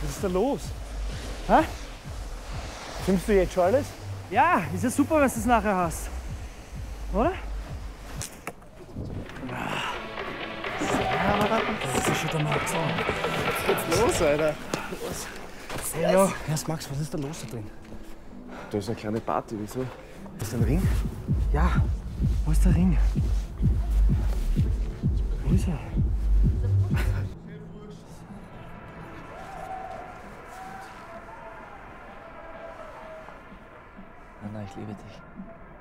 Was ist da los? Hä? Filmst du jetzt schon alles? Ja, ist ja super, wenn du es nachher hast. Oder? Das ist schon der Max. Was geht's los, Alter? Ja. Erst Max, was ist da los da drin? Da ist eine kleine Party, wieso? Das ist ein Ring? Ja, wo ist der Ring? Wo ist er? Anna, ich liebe dich.